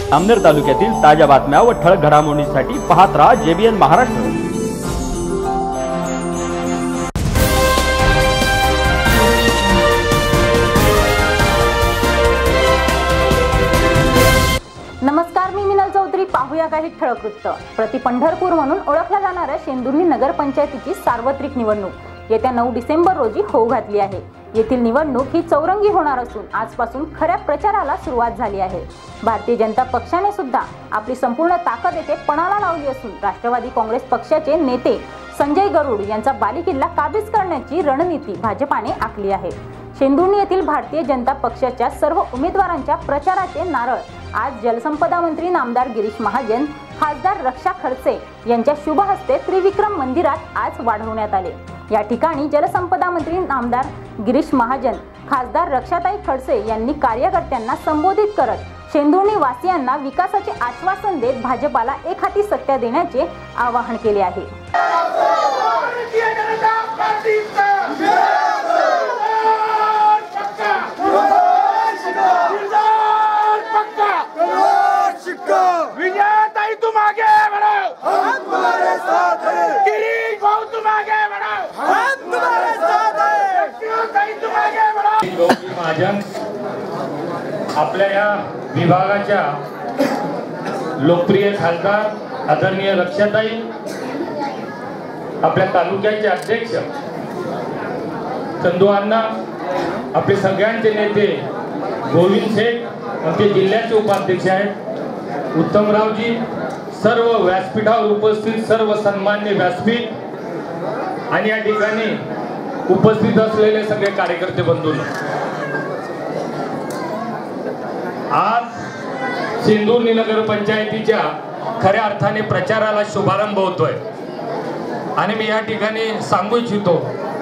अमनेर तालुक्यातील ताज्या बातम्या व ठळक घडामोडींसाठी पाहत रहा JBN महाराष्ट्र। नमस्कार, मी मिनल चौधरी। पाहूया काही ठळक वृत्त। प्रति पंढरपूर म्हणून ओळखल्या जाणाऱ्या शेंदुर्णी नगरपंचायतीची सार्वत्रिक निवडणूक येत्या 9 डिसेंबर रोजी होऊ घातली आहे। येथील निवडणूक ही चौरंगी होणार असून आजपासून खऱ्या प्रचाराला सुरुवात झाली आहे। भारतीय जनता पक्षाने सुद्धा आपली संपूर्ण ताकद येथे पणाला लावली असून राष्ट्रवादी काँग्रेस पक्षाचे नेते संजय गरुड यांचा बालेकिल्ला काबीज करण्याची रणनीती भाजपाने आखली आहे। शेंदुर्णी येथील भारतीय जनता पक्षाच्या सर्व उमेदवारांच्या प्रचाराचे नारळ आज जलसंपदा मंत्री नामदार गिरीश महाजन, खासदार रक्षा खडसे यांच्या शुभ हस्ते त्रिविक्रम मंदिरात आज वाढवण्यात आले। या ठिकाणी जलसंपदा मंत्री नामदार गिरीश महाजन, खासदार रक्षाताई खडसे यांनी कार्यकर्त्यांना संबोधित करत शेंदुर्णी वासियांना विकासाचे आश्वासन देत भाजपाला एकहाती सत्ता देण्याचे आवाहन केले आहे। महाजन आपल्या या विभागाच्या लोकप्रिय खासदार आदरणीय रक्षाताई, आपल्या तालुक्याचे अध्यक्ष चंदू अण्णा, आपले सगळ्यांचे नेते गोविंद शेठ, आमचे जिल्ह्याचे उपाध्यक्ष आहेत उत्तमरावजी, सर्व व्यासपीठावर उपस्थित सर्व सन्मान्य व्यासपीठ आणि या ठिकाणी उपस्थित असलेले सगळे कार्यकर्ते बंधूंनो, आज शेंदुर्णी नगर पंचायतीच्या खऱ्या अर्थाने प्रचाराला शुभारंभ होतोय आणि मी या ठिकाणी सांगू इच्छितो,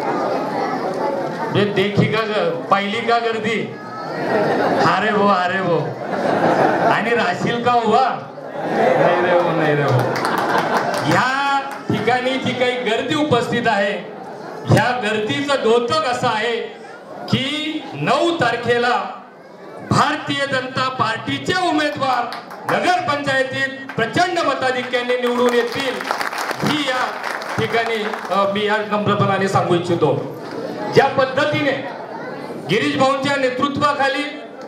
जे देखी का पहिली का गर्दी, अरे वो आणि राशील का उभा, नाही रे हो। ह्या ठिकाणी जी काही गर्दी उपस्थित आहे, ह्या गर्दीचं द्योतक असं आहे की 9 तारखेला भारतीय जनता पार्टीचे उमेदवार नगर पंचायतीत प्रचंड मताधिक्याने निवडून येतील, ही या ठिकाणी मी या नम्रपणाने सांगू इच्छितो। ज्या पद्धतीने गिरीश भाऊंच्या नेतृत्वाखाली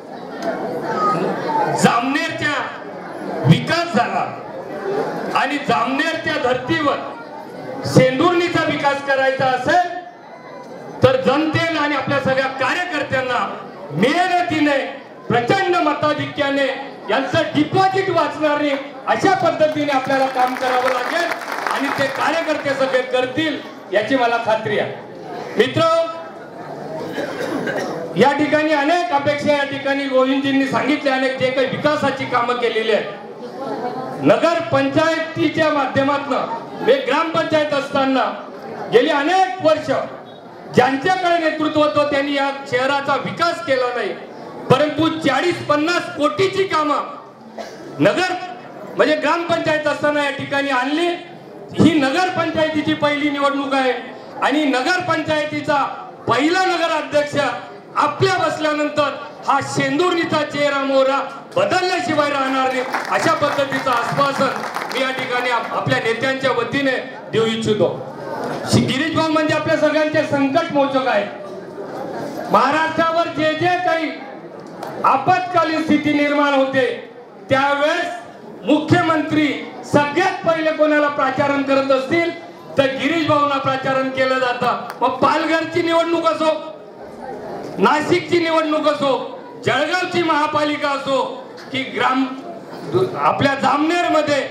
जामनेरच्या विकास झाला आणि जामनेरच्या धर्तीवर शेंदुर्णीचा विकास करायचा असेल तर जनतेला आणि आपल्या सगळ्या कार्यकर्त्यांना मेहनतीने प्रचंड मताधिक्याने यांचं डिपॉझिट वाचणार नाही अशा पद्धतीने आपल्याला काम करावं लागेल आणि ते कार्यकर्ते सगळे करतील याची मला खात्री आहे। मित्र, या ठिकाणी अनेक अपेक्षा या ठिकाणी गोविंदजींनी सांगितले, अनेक जे काही विकासाची कामं केलेली आहेत नगर पंचायतीच्या माध्यमातून, वे ग्रामपंचायत असताना गेली अनेक वर्ष ज्यांच्याकडे नेतृत्व होतं त्यांनी या शहराचा विकास केला नाही, परंतु 40-50 कोटीची कामं नगर म्हणजे ग्रामपंचायत असताना या ठिकाणी आणली। ही नगर पंचायतीची पहिली निवडणूक आहे आणि नगर पंचायतीचा पहिला नगराध्यक्ष आपल्या बसल्यानंतर हा शेंदुर्णीचा चेहरा मोहरा बदलल्याशिवाय राहणार नाही अशा पद्धतीचं आश्वासन मी या ठिकाणी आपल्या नेत्यांच्या वतीने देऊ इच्छितो। गिरीश भाऊ म्हणजे आपल्या सगळ्यांचे संकट मोचक आहेत। महाराष्ट्रावर जे जे काही आपत्कालीन स्थिती निर्माण होते त्यावेळेस मुख्यमंत्री सगळ्यात पहिले कोणाला प्राचारण करत असतील तर गिरीश भाऊंना प्राचारण केलं जातं। मग पालघरची निवडणूक असो, नाशिकची निवडणूक असो, जळगावची महापालिका असो की आपल्या जामनेर मध्ये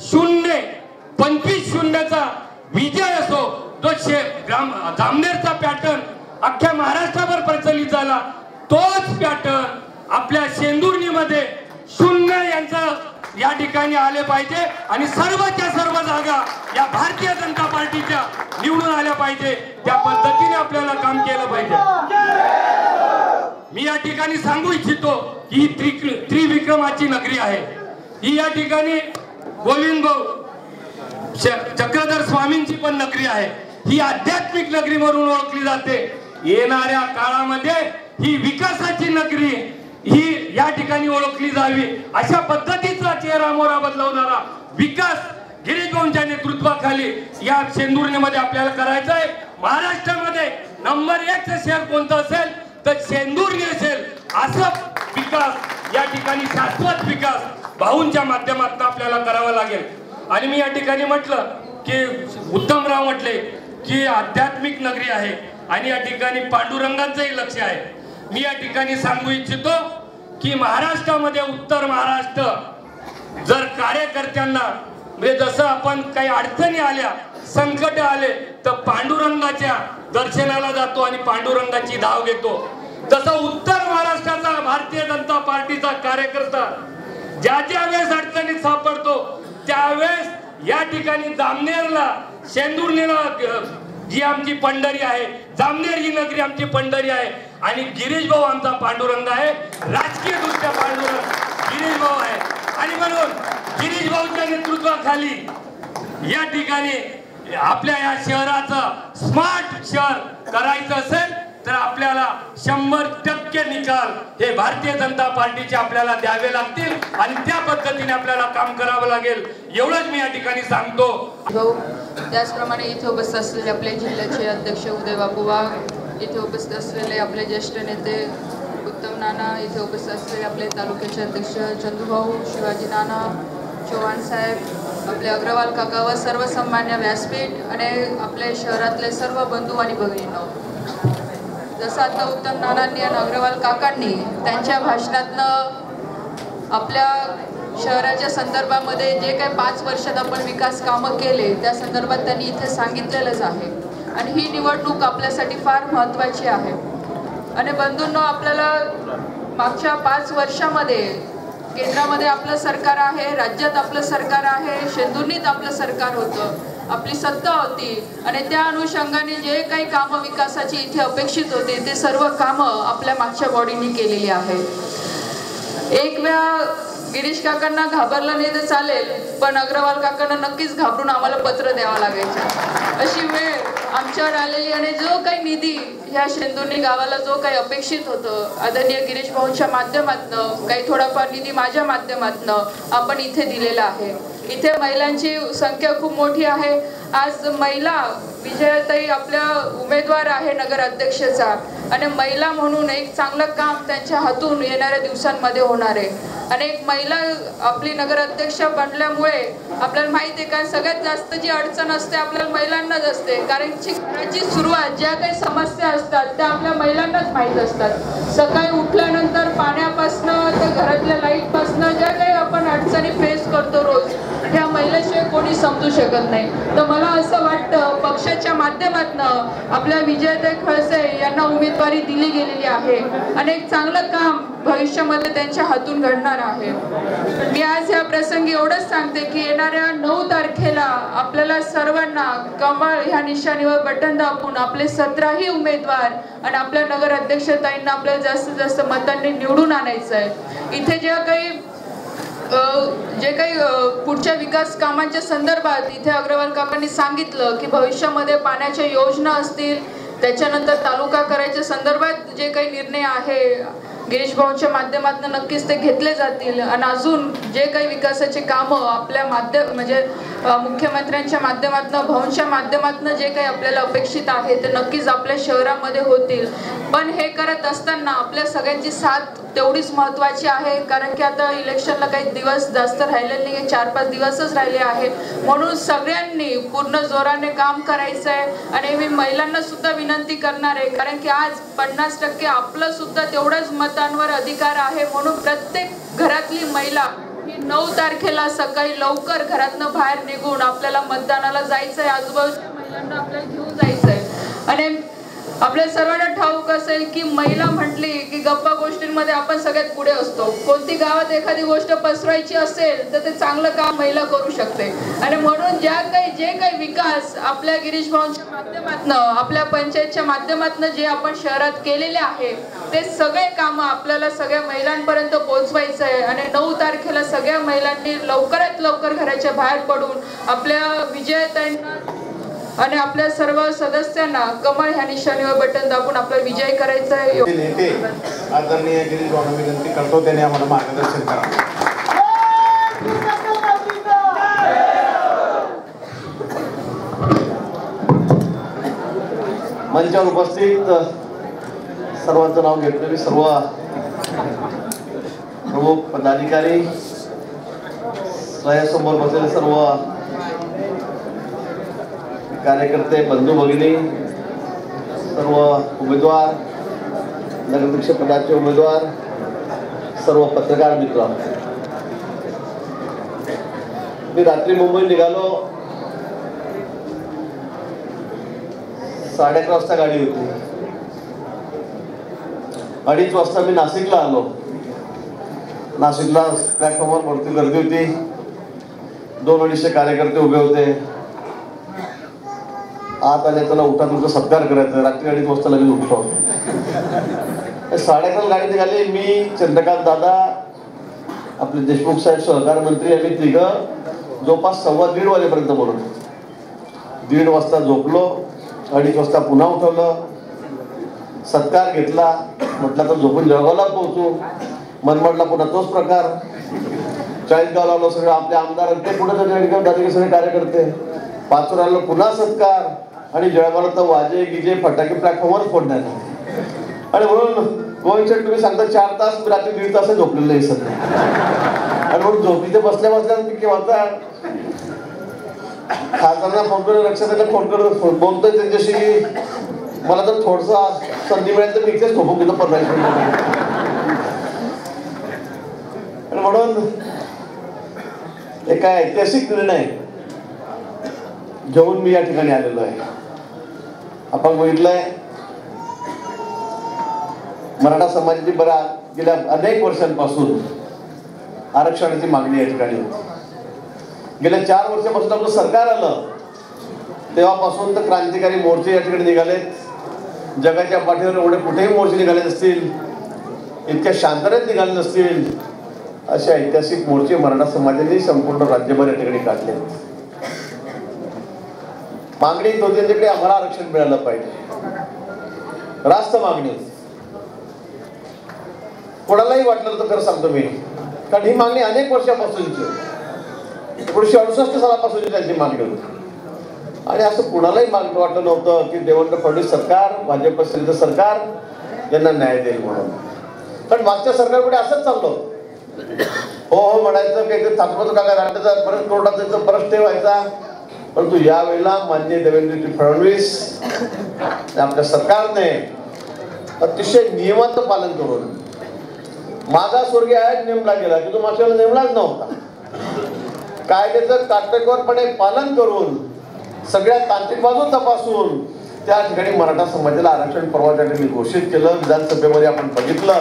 0-25-0चा विजय असो, तो जामनेरचा पॅटर्न अख्ख्या महाराष्ट्रावर प्रचलित झाला, तोच पॅटर्न आपल्या शेंदुर्णी मध्ये 0 यांचं या ठिकाणी आले पाहिजे आणि सर्वच्या सर्व जागा या भारतीय जनता पार्टीच्या निवडून आल्या पाहिजे। त्या पद्धतीने आपल्याला काम केलं पाहिजे। मी या ठिकाणी सांगू इच्छितो की ही त्रिविक्रमाची नगरी आहे। ही या ठिकाणी गोविंद भाऊ चक्रधर स्वामींची पण नगरी आहे। ही आध्यात्मिक नगरी म्हणून ओळखली जाते। येणाऱ्या काळामध्ये ही विकासाची नगरी ही या ठिकाणी नावाने ओळखली जावी अशा पद्धतीचा चेहरा मोहरा बदलवणारा विकास गिरीश भाऊंच्या नेतृत्वाखाली या शेंदुर्णीमध्ये आपल्याला करायचा आहे। महाराष्ट्रामध्ये नंबर 1 चं शहर कोणतं असेल तर शेंदुर्णी असेल। असा विकास या ठिकाणी शाश्वत विकास भाऊंच्या माध्यमातून आपल्याला करावा लागेल। आणि मी या ठिकाणी म्हटलं की उत्तमराव म्हटले की आध्यात्मिक नगरी आहे आणि या ठिकाणी पांडुरंगांचंही लक्ष आहे। मी या ठिकाणी सांगू इच्छितो की महाराष्ट्रामध्ये उत्तर महाराष्ट्र जर कार्यकर्त्यांना म्हणजे जसं आपण काही अडचणी आल्या संकट आले तर पांडुरंगाच्या दर्शनाला जातो आणि पांडुरंगाची धाव घेतो, तसं उत्तर महाराष्ट्राचा भारतीय जनता पार्टीचा कार्यकर्ता ज्या वेळेस अडचणीत सापडतो त्यावेळेस या ठिकाणी जामनेरला शेंदुर्णीला जी आमची पंढरी आहे, जामनेर ही नगरी आमची पंढरी आहे आणि गिरीश भाऊ आमचा पांडुरंग आहे। राजकीय दृष्ट्या पांडुरंग गिरीश भाऊ आहे आणि म्हणून गिरीश भाऊच्या नेतृत्वाखाली या ठिकाणी आपल्या या शहराचं स्मार्ट शहर करायचं असेल तर आपल्याला 100% निकाल हे भारतीय जनता पार्टीचे आपल्याला द्यावे लागतील आणि त्या पद्धतीने आपल्याला काम करावं लागेल एवढंच मी या ठिकाणी सांगतो। त्याचप्रमाणे इथे उपस्थित असलेले आपले जिल्ह्याचे अध्यक्ष उदय बापू वाघ, इथे उपस्थित असलेले आपले ज्येष्ठ नेते उत्तम नाना, इथे उपस्थित असलेले आपले तालुक्याचे अध्यक्ष चंदूभाऊ, शिवाजी नाना, चव्हाण साहेब, आपले अग्रवाल काका व सर्व सन्मान्य व्यासपीठ आणि आपले शहरातले सर्व बंधू आणि भगिनींनो, जसं आता उत्तम नानांनी आणि अग्रवाल काकांनी त्यांच्या भाषणातनं आपल्या शहराच्या संदर्भामध्ये जे काही 5 वर्षात आपण विकास कामं केले त्या संदर्भात त्यांनी इथे सांगितलेलंच आहे आणि ही निवडणूक आपल्यासाठी फार महत्त्वाची आहे। आणि बंधूंनो, आपल्याला मागच्या 5 वर्षामध्ये केंद्रामध्ये आपलं सरकार आहे, राज्यात आपलं सरकार आहे, शेंदुर्णीत आपलं सरकार होतं, आपली सत्ता होती आणि त्या अनुषंगाने जे काही कामं विकासाची इथे अपेक्षित होते ते सर्व कामं आपल्या मागच्या बॉडीने केलेली आहेत। एक वेळा गिरीश काकांना घाबरलं नाही तर चालेल, पण अग्रवाल काकांना नक्कीच घाबरून आम्हाला पत्र द्यावं लागायचं। अशी वेळ आमच्यावर आलेली आणि जो काही निधी ह्या शेंदुर्णी गावाला जो काही अपेक्षित होतं आदरणीय गिरीश भाऊंच्या माध्यमातून काही थोडाफार निधी माझ्या माध्यमातून आपण इथे दिलेला आहे। इथे महिलांची संख्या खूप मोठी आहे। आज महिला विजयाताई आपल्या उमेदवार आहे नगर अध्यक्षाचा आणि महिला म्हणून एक चांगलं काम त्यांच्या हातून येणाऱ्या दिवसांमध्ये होणार आहे आणि एक महिला आपली नगर अध्यक्ष बनल्यामुळे आपल्याला माहिती आहे का सगळ्यात जास्त जी अडचण असते आपल्याला महिलांनाच असते, कारण घराची सुरुवात ज्या काही समस्या असतात त्या आपल्या महिलांनाच माहीत असतात। सकाळी उठल्यानंतर पाण्यापासनं तर घरातल्या लाईटपासनं ज्या काही आपण अडचणी फेस करतो रोज ह्या महिलाशिवाय कोणी समजू शकत नाही। तर मला असं वाटतं पक्षाच्या माध्यमातून आपल्या विजयाताई खळसे यांना उमेदवारी दिली गेलेली आहे आणि एक चांगलं काम भविष्यामध्ये त्यांच्या हातून घडणार आहे। मी आज या प्रसंगी एवढंच सांगते की येणाऱ्या 9 तारखेला आपल्याला सर्वांना कमळ ह्या निशाणीवर बटन दाबून आपले 17ही उमेदवार आणि आपल्या नगर अध्यक्षताईंना आपल्याला जास्तीत जास्त मतांनी निवडून आणायचं आहे। इथे जे काही पुढच्या विकास कामांच्या संदर्भात इथे अग्रवाल काकांनी सांगितलं की भविष्यामध्ये पाण्याच्या योजना असतील, त्याच्यानंतर तालुका करायच्या संदर्भात जे काही निर्णय आहे गिरीश भाऊंच्या माध्यमातून नक्कीच ते घेतले जातील आणि अजून जे काही विकासाचे कामं आपल्या म्हणजे मुख्यमंत्र्यांच्या माध्यमातून भाऊंच्या माध्यमातून जे काही आपल्याला अपेक्षित आहे ते नक्कीच आपल्या शहरामध्ये होतील। पण हे करत असताना आपल्या सगळ्यांची साथ तेवढीच महत्त्वाची आहे, कारण की आता इलेक्शनला काही दिवस जास्त राहिलेले नाही, 4-5 दिवसच राहिले आहे, म्हणून सगळ्यांनी पूर्ण जोराने काम करायचं आहे। आणि मी महिलांना सुद्धा विनंती करणार आहे, कारण की आज 50% आपलं सुद्धा तेवढंच मतांवर अधिकार आहे, म्हणून प्रत्येक घरातली महिला ही 9 तारखेला सकाळी लवकर घरातनं बाहेर निघून आपल्याला मतदानाला जायचंय, आजूबाजूच्या महिलांना आपल्याला घेऊन जायचंय। आणि आपल्या सर्वांना ठाऊक असेल की महिला म्हटली की गप्पा गोष्टींमध्ये आपण सगळ्यात पुढे असतो। कोणती गावात एखादी गोष्ट पसरवायची असेल तर ते चांगलं काम महिला करू शकते आणि म्हणून जे काही विकास आपल्या गिरीश भाऊंच्या माध्यमातून आपल्या पंचायतच्या माध्यमातून जे आपण शहरात केलेले आहे ते सगळे कामं आपल्याला सगळ्या महिलांपर्यंत पोहोचवायचं आहे आणि 9 तारखेला सगळ्या महिलांनी लवकरात लवकर घराच्या बाहेर पडून आपल्या विजयाताईंना आणि आपल्या सर्व सदस्यांना कमळ ह्या निशाणीवर बटन दाबून आपला विजय करायचा आहे. नेते आदरणीय गिरीश भाऊंना विनंती करतो त्यांनी आम्हाला मार्गदर्शन करा. मंचावर उपस्थित सर्वांचं नाव घेतलेले सर्व प्रमुख पदाधिकारी, स्वयंसमोर बसलेले सर्व कार्यकर्ते, बंधू भगिनी, सर्व उमेदवार, नगराध्यक्ष पदाचे उमेदवार, सर्व पत्रकार मित्र, मी रात्री मुंबई निघालो. 11:30 वाजता गाडी होती. 2:30 वाजता मी नाशिकला आलो. नाशिकला प्लॅटफॉर्मवर भरती गर्दी होती. 200-250 कार्यकर्ते उभे होते. आत आले त्याला उठा तुमचा सत्कार करायचा. रात्री 2:30 वाजता लगेच उठतो. 11:30 गाडी निघाली. मी, चंद्रकांत दादा, आपले देशमुख साहेब सहकार मंत्री, आम्ही तिघं जवळपास 1:15 वाजेपर्यंत बोलतो. 1:30 वाजता झोपलो. 2:30 वाजता पुन्हा उठवलं, सत्कार घेतला. म्हटलं तर झोपून जळगावला पोहोचू. मनमाडला पुन्हा तोच प्रकार. 40गावला आलो. सगळे आपले आमदार ते पुढे सगळे कार्यकर्ते. पाचोऱ्याला पुन्हा सत्कार. आणि जळगावला तर वाजे गिजे फटाके प्लॅटफॉर्मवर फोडण्यात. आणि म्हणून गोविंद शेठ तुम्ही सांगता 4 तास, मी रात्री 1.5 तास झोपलेलं आहे सध्या. आणि म्हणून झोपीचे बसल्या केव्हा खासदारांना फोन करून, रक्षाला फोन करून बोलतोय त्यांच्याशी की मला तर थोडसा संधी मिळेल तर मी इथेच झोपून घेतो 15 मिनिट. आणि म्हणून एका ऐतिहासिक निर्णय घेऊन मी या ठिकाणी आलेलो आहे. आपण बघितलंय मराठा समाजाची गेल्या अनेक वर्षांपासून आरक्षणाची मागणी या ठिकाणी होती. गेल्या 4 वर्षापासून आपलं सरकार आलं तेव्हापासून तर क्रांतिकारी मोर्चे या ठिकाणी निघालेत. जगाच्या पाठीवर एवढे कुठेही मोर्चे निघाले नसतील, इतक्या शांततेत निघाले नसतील, असे ऐतिहासिक मोर्चे मराठा समाजाने संपूर्ण राज्यभर या ठिकाणी काढले. मागणी होती त्यांच्याकडे आम्हाला आरक्षण मिळालं पाहिजे. रास्त मागणी होती. कोणालाही वाटलं तर खरं सांगतो मी, कारण ही मागणी अनेक वर्षापासूनची, 1968 सालापासूनची त्यांची मागणी होती. आणि असं कुणालाही वाटलं नव्हतं की देवेंद्र फडणवीस सरकार, भाजप सरकार यांना न्याय देईल म्हणून. कारण मागच्या सरकारकडे असंच चाललं. हो हो म्हणायचं, काही थांबवतो का राज्याचा परत कोर्टात त्याचा परत ठेवायचा. परंतु यावेळेला माननीय देवेंद्रजी फडणवीस आपल्या सरकारने अतिशय नियमाचं पालन करून मागासवर्गीय आयोग नेमला गेला की तो मागच्या वेळेला नेमलाच नव्हता. कायद्याचं काटेकोरपणे पालन करून सगळ्या तांत्रिक बाजू तपासून त्या ठिकाणी मराठा समाजाला आरक्षण परवा त्या ठिकाणी घोषित केलं. विधानसभेमध्ये आपण बघितलं.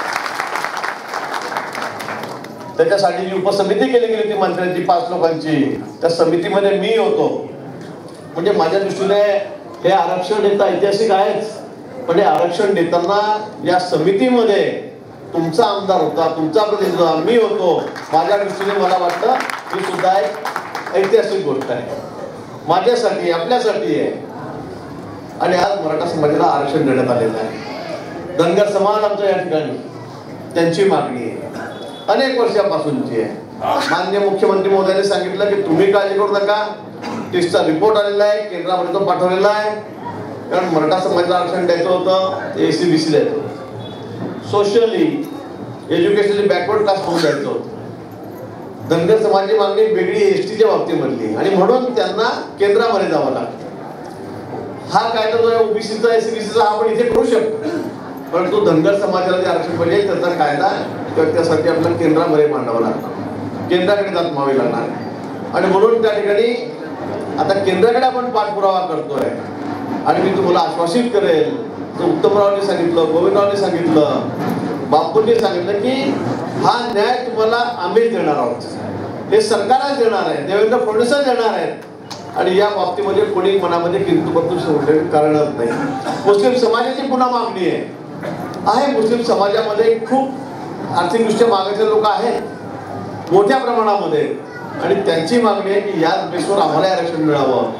त्याच्यासाठी जी उपसमिती केली गेली होती मंत्र्यांची 5 लोकांची, त्या समितीमध्ये मी होतो. म्हणजे माझ्या दृष्टीने हे आरक्षण देता ऐतिहासिक आहेच, पण हे आरक्षण देताना या समितीमध्ये तुमचा आमदार होता, तुमचा प्रतिनिधी मी होतो. माझ्या दृष्टीने मला वाटतं ही सुद्धा एक ऐतिहासिक गोष्ट आहे, माझ्यासाठी, आपल्यासाठी आहे. आणि आज मराठा समाजाला आरक्षण देण्यात आलेलं आहे. धनगर समाज आमच्या या ठिकाणी त्यांची मागणी आहे, अनेक वर्षापासूनची आहे. माननीय मुख्यमंत्री महोदयांनी सांगितलं की तुम्ही काळजी करू नका, टेस्टचा रिपोर्ट आलेला आहे, केंद्रामध्ये तो पाठवलेला आहे. कारण मराठा समाजाला आरक्षण द्यायचं होतं, ACBC द्यायचं होतं, सोशली एज्युकेशनली बॅकवर्ड कास्ट होऊन द्यायचं होतं. धनगर समाजाची मागणी वेगळी STच्या बाबतीमधली, आणि म्हणून त्यांना केंद्रामध्ये जावं लागतं. हा कायदा जो आहे OBCचा ACBCचा आपण इथे करू शकतो, परंतु धनगर समाजाला जे आरक्षण पाहिजे त्याचा कायदा त्यासाठी आपल्याला केंद्रामध्ये मांडावा लागतो, केंद्राकडे जात मावे लागणार. आणि म्हणून त्या ठिकाणी आता केंद्राकडे आपण पाठपुरावा करतोय. आणि मी तुम्हाला आश्वासित करेल, उत्तमरावने सांगितलं, गोविंदरावने सांगितलं, बापूंनी सांगितलं की हा न्याय तुम्हाला आम्हीच देणार आहोत, हे सरकारच देणार आहे, देवेंद्र फडणवीसच देणार आहेत. आणि या बाबतीमध्ये कोणी मनामध्ये किंतुपरतू सोडलेली कारणच नाही. मुस्लिम समाजाची पुन्हा मागणी आहे. मुस्लिम समाजामध्ये खूप आर्थिकदृष्ट्या मागायचे लोक आहेत मोठ्या प्रमाणामध्ये, आणि त्यांची मागणी आहे की याच बेसवर आम्हाला आरक्षण मिळावं.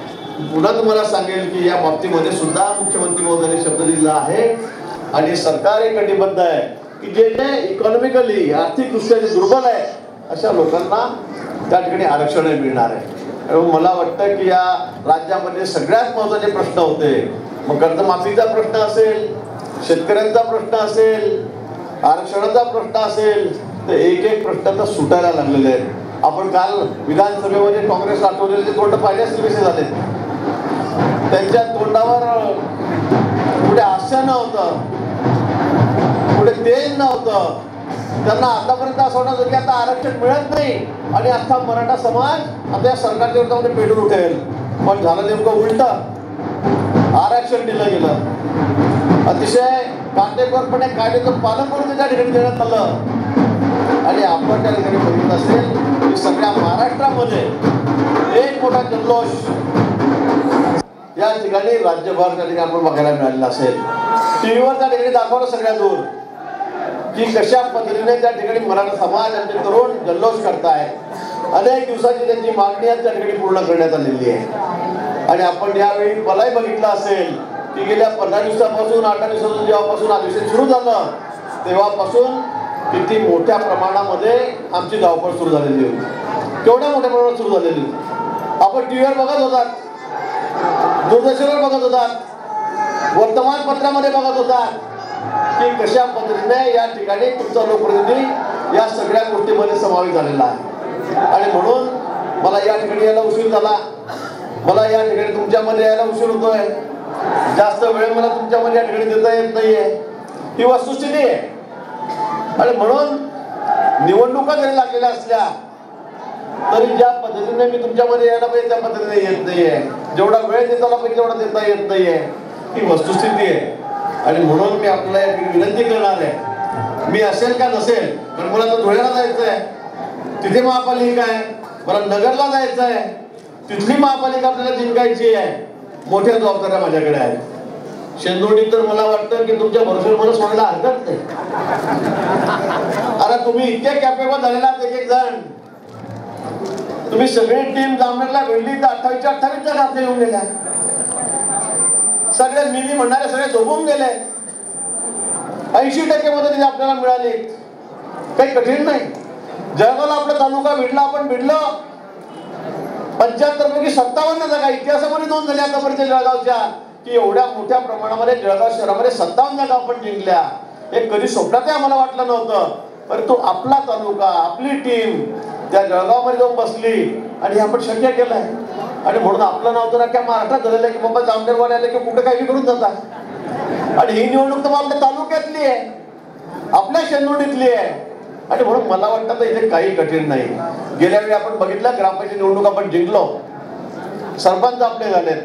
पुन्हा तुम्हाला सांगेल की या बाबतीमध्ये सुद्धा मुख्यमंत्री महोदयांनी शब्द दिला आहे आणि सरकार एक कटिबद्ध आहे की जे जे इकॉनॉमिकली आर्थिकदृष्ट्या जे दुर्बल आहे अशा लोकांना त्या ठिकाणी आरक्षण मिळणार आहे. मला वाटतं की या राज्यामध्ये सगळ्यात महत्त्वाचे प्रश्न होते, मग कर्जमाफीचा प्रश्न असेल, शेतकऱ्यांचा प्रश्न असेल, आरक्षणाचा प्रश्न असेल, तर एक एक प्रश्न तर सुटायला लागलेले आहेत. आपण काल विधानसभेमध्ये काँग्रेस राष्ट्रवादीचे तोंड पाहिल्यास कसे झाले, त्यांच्या तोंडावर कुठे हास्य नव्हतं, कुठे तेज नव्हतं. त्यांना आतापर्यंत असं होणार होतं की आता आरक्षण मिळत नाही आणि अख्खा मराठा समाज आता या सरकारच्या विरोधामध्ये पेटून उठेल. पण झालं नेमकं उलटं, आरक्षण दिलं गेलं. अतिशय काटेकोरपणे कायद्याचं पालन करून त्या ठिकाणी देण्यात आलं आणि आपण त्या ठिकाणी बघितलं असेल की सगळ्या महाराष्ट्रामध्ये एक मोठा जल्लोष या ठिकाणी राज्यभर त्या ठिकाणी आपण बघायला मिळालेला असेल. टीव्हीवर त्या ठिकाणी दाखवलं सगळ्या दूर की कशा पद्धतीने त्या ठिकाणी मराठा समाज आणि तरुण जल्लोष करताय. अनेक दिवसाची त्यांची मागणी त्या ठिकाणी पूर्ण करण्यात आलेली आहे. आणि आपण यावेळी मलाही बघितलं असेल की गेल्या 15 दिवसापासून 18 दिवसापासून जेव्हापासून अधिवेशन सुरू झालं तेव्हापासून किती मोठ्या प्रमाणामध्ये आमची धावपळ सुरू झालेली होती, केवढ्या मोठ्या प्रमाणात सुरू झालेली होती. आपण टीव्हीवर बघत होतात, दूरदर्शनवर बघत होतात, वर्तमानपत्रामध्ये बघत होतात की कशा पद्धतीने या ठिकाणी तुमचा लोकप्रतिनिधी या सगळ्या गोष्टीमध्ये समावेश झालेला आहे. आणि म्हणून मला या ठिकाणी यायला उशीर झाला, मला या ठिकाणी तुमच्यामध्ये यायला उशीर होतोय, जास्त वेळ मला तुमच्यामध्ये या ठिकाणी देता येत नाहीये, ही वस्तुस्थिती आहे. आणि म्हणून निवडणुका जरी लागलेल्या असल्या तरी ज्या पद्धतीने मी तुमच्यामध्ये यायला पाहिजे त्या पद्धतीने येत नाहीये, जेवढा वेळ देता आला पाहिजे तेवढा देता येत नाहीये, ही वस्तुस्थिती आहे. आणि म्हणून मी आपल्याला विनंती करणार आहे, मी असेल का नसेल, कारण मला तर धुळ्याला जायचं आहे, तिथे महापालिका आहे, मला नगरला जायचं आहे, तिथली महापालिका आपल्याला जिंकायची आहे, मोठ्या जबाबदाऱ्या माझ्याकडे आहेत. शेंदोडी तर मला वाटतं की तुमच्या भरोश्यावर मला सोडायला हरकत नाही. अरे तुम्ही इतके कॅपेबल झालेला एक एक जण, तुम्ही सगळी टीम जामनेरला भेटली तर 28 जण आपल्या येऊन गेल्या, सगळे मिनी म्हणणारे सगळे झोपून गेले. 80% मदत आपल्याला मिळाली, काही कठीण नाही. जळगावला आपला तालुका भिडला, आपण भिडलो 75 पैकी 57 जागा, इतिहासामध्ये नोंद झाली आतापर्यंत जळगावच्या की एवढ्या मोठ्या प्रमाणामध्ये जळगाव शहरामध्ये 57 जागा आपण जिंकल्या. हे कधी स्वप्नातही आम्हाला वाटलं नव्हतं, परंतु आपला तालुका, आपली टीम त्या जळगावमध्ये जाऊन बसली आणि आपण शक्य केलंय. आणि म्हणून आपलं नाव तर अख्ख्या महाराष्ट्रात झालेलं आहे की बाबा जामनेरवाले आले की कुठे काही करून जातात. आणि ही निवडणूक तर आपल्या तालुक्यातली आहे, आपल्या शेंदोडीतली आहे. आणि म्हणून मला वाटतं तर इथे काही कठीण नाही. गेल्या वेळी आपण बघितलं ग्रामपंचायत निवडणूक आपण जिंकलो, सरपंच आपले झालेत,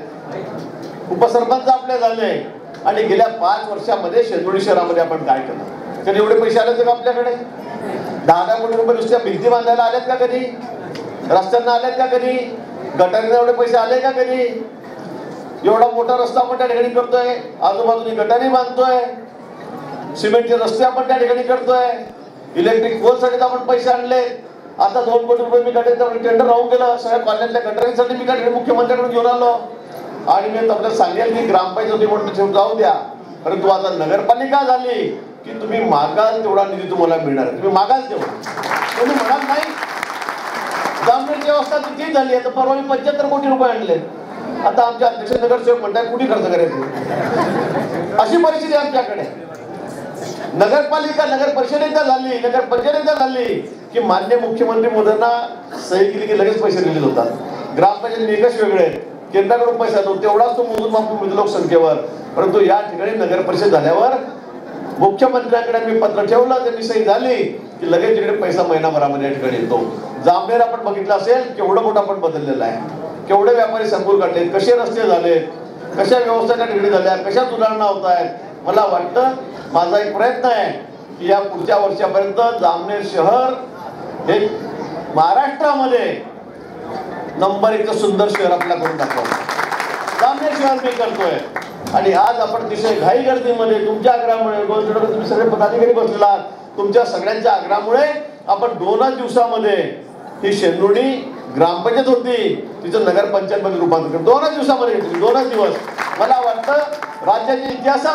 उपसरपंच आपले झाले. आणि गेल्या 5 वर्षामध्ये शेंदोडी शहरामध्ये आपण काय केलं? कधी एवढे पैसे आले का आपल्याकडे? 10 कोटी रुपये नुसत्या भिंती बांधायला आलेत का कधी? रस्त्यांना आलेत का कधी? गटारीला एवढे पैसे आले का कधी? एवढा मोठा रस्ता आपण त्या ठिकाणी करतोय, आजूबाजूनी गटारी बांधतोय, सिमेंटचे रस्ते आपण त्या ठिकाणी करतोय, इलेक्ट्रिक पोलसाठी आपण पैसे आणले. आता 2 कोटी रुपये मी टेंडर राहून गेलं, सगळ्या कॉलनीतल्या गटारींसाठी मी त्या ठिकाणी मुख्यमंत्र्यांकडून घेऊन आलो. आणि मी आपल्याला सांगेल की ग्रामपंचायत निवडणूक जाऊ द्या, परंतु आता नगरपालिका झाली की तुम्ही मागाल तेवढा निधी तुम्हाला मिळणार, तुम्ही मागाल तेवढा. तुम्ही म्हणाल नाही जामनेरची व्यवस्था किती झाली आहे, तर परवा मी 75 कोटी रुपये आणले. आता आमच्या अध्यक्ष नगरसेवक म्हणतात कुठे खर्च करायचे, अशी परिस्थिती आमच्याकडे. नगरपालिका नगर परिषदेचा झाली, नगर पंचायतीचा झाली की मान्य मुख्यमंत्री मोदींना सही केली की लगेच पैसे रिलीज होतात. ग्रामपंचायत निकष वेगळे आहेत, केंद्राकडून पैसा येतो तेवढाच तो मोजून मापून लोकसंख्येवर. परंतु या ठिकाणी नगर परिषद झाल्यावर मुख्यमंत्र्यांकडे मी पत्र ठेवलं, त्यांनी सही झाली की लगेच तिकडे पैसा महिनाभरामध्ये या ठिकाणी येतो. जामनेर आपण बघितलं असेल केवढं मोठं आपण बदललेलं आहे, केवढे व्यापारी संकुल काढले, कसे रस्ते झालेत, कशा व्यवस्था त्या ठिकाणी झाल्या, कशा सुधारणा होत आहेत. मला वाटतं माझा एक प्रयत्न आहे की या पुढच्या वर्षापर्यंत जामनेर शहर हे महाराष्ट्रामध्ये नंबर 1 सुंदर शहर आपल्याला करून दाखवलं. जामनेर शहर मी करतोय. आणि आज आपण अतिशय घाई गर्दीमध्ये तुमच्या आग्रहामुळे, तुम्ही सगळे पदाधिकारी बसलेला आहात, तुमच्या सगळ्यांच्या आग्रहामुळे आपण 2च दिवसामध्ये ही शेंदोडी ग्रामपंचायत होती तिचं नगरपंचायत मध्ये रूपांतर केलं. 2च दिवसामध्ये घेतली, 2च दिवस. मला वाटतं राज्याच्या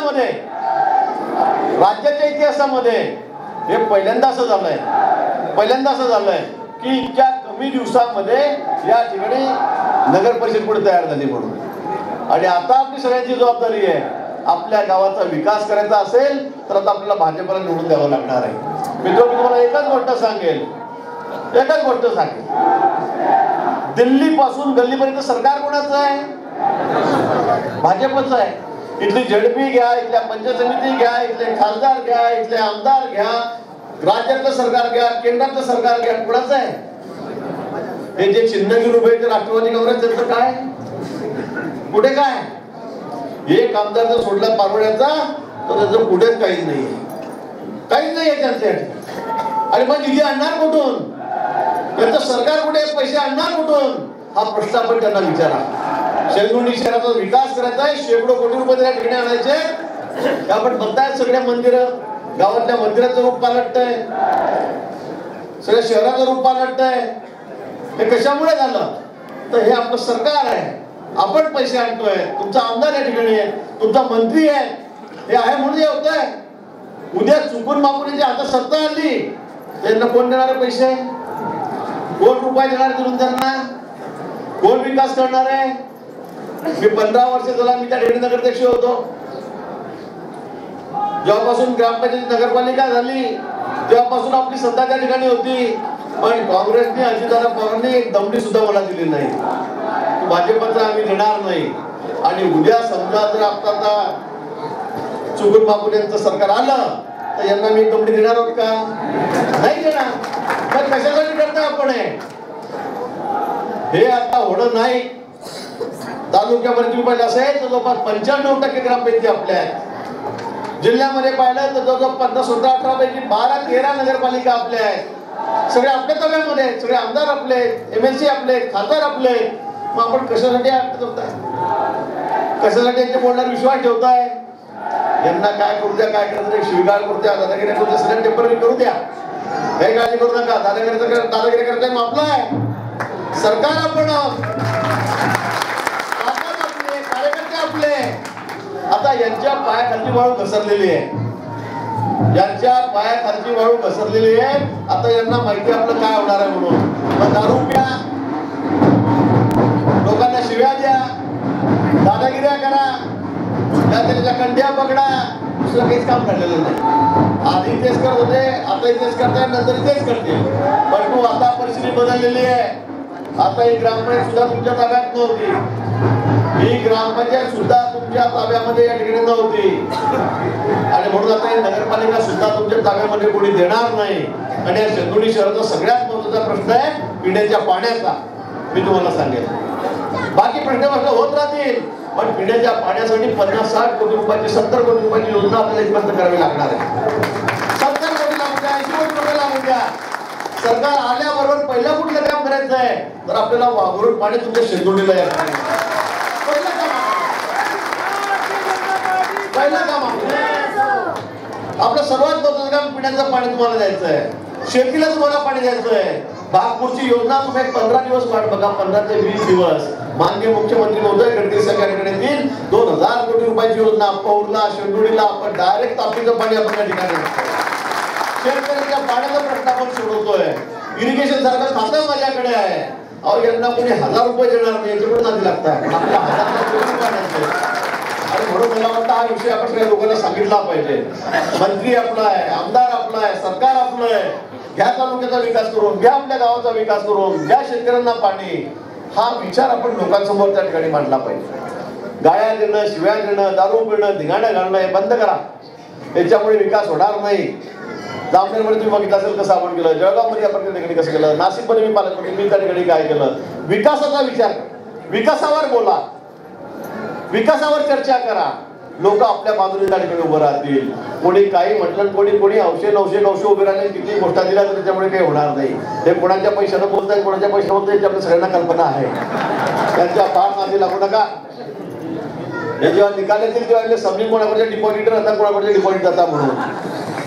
इतिहासामध्ये हे पहिल्यांदा असं झालंय की इतक्या कमी दिवसामध्ये या ठिकाणी नगर परिषद पुढे तयार झाली म्हणून. आणि आता आपली सगळ्यांची जबाबदारी आहे, आपल्या गावाचा विकास करायचा असेल तर आता आपल्याला भाजपला निवडून द्यावं लागणार आहे. मित्र, मी तुम्हाला एकच गोष्ट सांगेल, दिल्ली पासून गल्लीपर्यंत सरकार कोणाचं आहे? भाजपचं आहे. इथली झडपी घ्या, इथल्या पंचायत समिती घ्या, इथले खासदार घ्या, इथले आमदार घ्या, राज्यातलं सरकार घ्या, केंद्रातलं सरकार घ्या, कोणाचं आहे? हे जे चिन्हगिरी उभे ते राष्ट्रवादी काँग्रेस, त्यांचं काय पुढे काय? एक आमदार जर सोडला पारवड्याचा तर त्याचं पुढेच काहीच नाहीये त्यांच्यासाठी. आणि मग निधी आणणार कुठून? त्यांचं सरकार कुठे, पैसे आणणार कुठून? हा प्रश्न आपण त्यांना विचारा. शेंदुर्णी शहराचा विकास करायचा आहे, शेकडो कोटी रुपये त्या ठिकाणी आणायचे. आपण बघताय सगळ्या मंदिरं, गावातल्या मंदिराचं रूप पालटतंय, सगळ्या शहराचं रूप पालटतंय. हे कशामुळे झालं? तर हे आपलं सरकार आहे, आपण पैसे आणतोय, तुमचा आमदार या ठिकाणी आहे, तुमचा मंत्री आहे, हे आहे म्हणून हे होत आहे. उद्या चुकून मापून जे आता सत्ता आली त्यांना कोण देणार पैसे? कोण रुपये देणार तिथून त्यांना? कोण विकास करणार आहे? मी 15 वर्ष झाला मी त्या ठिकाणी नगराध्यक्ष होतो. जेव्हापासून ग्रामपंचायत नगरपालिका झाली तेव्हापासून आपली सत्ता त्या ठिकाणी होती, पण काँग्रेसने अजितदादा पवारांनी एक दमडी सुद्धा मला दिली नाही. भाजपचा आम्ही देणार नाही. आणि उद्या समजा जर आता चुकून बापू यांचं सरकार आलं तर यांना मी दमडी देणार आहोत का? नाही देणार. तर कशासाठी करता आपण हे? आता होणं नाही. तालुक्यामध्ये पाहिलं असेल तर जवळपास 95% ग्रामपंचायती आपल्या आहेत. जिल्ह्यामध्ये पाहिलं तर जवळजवळ 15, 17, 18 पैकी 12, 13 नगरपालिका आपल्या आहेत. सगळे आपल्या ताब्यामध्ये आहेत, सगळे आमदार आपले आहेत, MLC आपले आहेत, खासदार आपले आहेत. मग आपण कशासाठी यांच्या बोलण्यावर विश्वास ठेवताय? यांना काय करू द्या, काय करायचं शिवगाळ करू द्या, दादागिरी करू द्या, सगळ्या टेम्पररी करू द्या, काही काळजी करू नका. दादागिरी करताय आपला आहे सरकार, आपण कार्यकर्ते आपले. आता यांच्या पायाखालची वाळू घसरलेली आहे, आता यांना माहिती आपलं काय होणार आहे म्हणून. मग दारू प्या, लोकांना शिव्या द्या, दादागिऱ्या करा, त्याच्या कंड्या पकडा, दुसरं काहीच काम घडलेलं नाही. आधी तेच करत होते, आता तेच करताय, नंतर तेच करते. पण तू आता परिस्थिती बदललेली आहे. आता ही ग्रामपंचायत सुद्धा तुमच्या ताब्यात नव्हती, ही ग्रामपंचायत सुद्धा तुमच्या ताब्यामध्ये या ठिकाणी नव्हती. आणि म्हणून आता ही नगरपालिका सुद्धा तुमच्या ताब्यामध्ये कोणी देणार नाही. आणि या शेंदुर्णी शहराचा सगळ्यात महत्त्वाचा प्रश्न आहे पिण्याच्या पाण्याचा. मी तुम्हाला सांगेन, बाकी प्रश्न होत राहतील, पण पिण्याच्या पाण्यासाठी 50-60 कोटी रुपयाची, 70 कोटी रुपयाची योजना आपल्याला बंद करावी लागणार आहे. 70 कोटी लागून द्या, 80 कोटी रुपये लागून द्या. सरकार आल्याबरोबर पहिलं कुठलं काम करायचं आहे तर आपल्याला वाघोरून पाणी तुमच्या शेंदुर्णीला यायचं. पहिलं काम आपलं सर्वात महत्त्वाचं काम पिण्याचं पाणी तुम्हाला द्यायचं आहे, शेतीला तुम्हाला पाणी द्यायचं आहे. भागपूरची योजना तुम्ही 15 दिवस वाट बघा, 15 ते 20 दिवस. माननीय मुख्यमंत्री महोदय गडकरी साहेबांकडे 2000 कोटी रुपयाची योजना पौरला, शेंदुर्णीला आपण डायरेक्ट तापीचं पाणी आपण त्या ठिकाणी शेतकऱ्यांच्या पाण्याचा प्रश्न आपण सोडवतोय. इरिगेशन सारखं खातं माझ्याकडे आहे. अहो यांना कोणी 1000 रुपये देणार नाही, याच्याकडून आधी लागतात. आपल्या आणि म्हणून मला वाटतं हा विषय आपण सगळ्या लोकांना सांगितला पाहिजे. मंत्री आपला आहे, आमदार आपला आहे, सरकार आपलं आहे. घ्या तालुक्याचा विकास करून घ्या, आपल्या गावाचा विकास करून घ्या, शेतकऱ्यांना पाणी. हा विचार आपण लोकांसमोर त्या ठिकाणी मांडला पाहिजे. गाया देणं, शिव्या देणं, दारू पिणं, धिंगाणं घालणं हे बंद करा. याच्यामुळे विकास होणार नाही. जामनेरमध्ये तुम्ही बघितलं असेल कसं आपण केलं, जळगावमध्ये आपण त्या ठिकाणी कसं केलं, नाशिकमध्ये मी पालकमंत्री मी त्या ठिकाणी काय केलं. विकासाचा विचार, विकासावर बोला, विकासावर चर्चा करा. लोक आपल्या बाजूने त्या ठिकाणी उभं राहतील. कोणी काही म्हटलं, कोणी 900 उभे राहिले, किती गोष्टी दिल्या तर त्याच्यामुळे काही होणार नाही. ते कोणाच्या पैशानं बोलताय, कोणाच्या पैशानं बोलताय याची आपल्या सगळ्यांना कल्पना आहे. त्यांच्या फार नादी लागू नका. हे जेव्हा निकाल येतील तेव्हा समजून कोणाकडे डिपॉझिट राहतात, कोणाकडे डिपॉझिट जातात म्हणून.